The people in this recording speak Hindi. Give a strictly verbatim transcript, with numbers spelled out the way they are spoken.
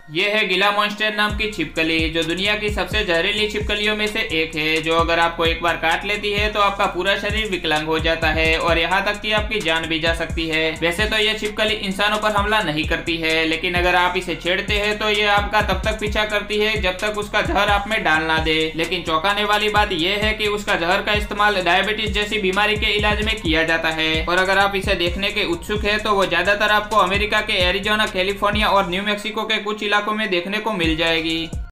ये है गीला मॉन्स्टर नाम की छिपकली, जो दुनिया की सबसे जहरीली छिपकलियों में से एक है, जो अगर आपको एक बार काट लेती है तो आपका पूरा शरीर विकलांग हो जाता है और यहाँ तक कि आपकी जान भी जा सकती है। वैसे तो ये छिपकली इंसानों पर हमला नहीं करती है, लेकिन अगर आप इसे छेड़ते हैं तो ये आपका तब तक पीछा करती है जब तक उसका जहर आप में डाल ना दे। लेकिन चौंकाने वाली बात यह है कि उसका जहर का इस्तेमाल डायबिटीज जैसी बीमारी के इलाज में किया जाता है। और अगर आप इसे देखने के उत्सुक है तो वो ज्यादातर आपको अमेरिका के एरिजोना, कैलिफोर्निया और न्यू मैक्सिको के कुछ इलाकों में देखने को मिल जाएगी।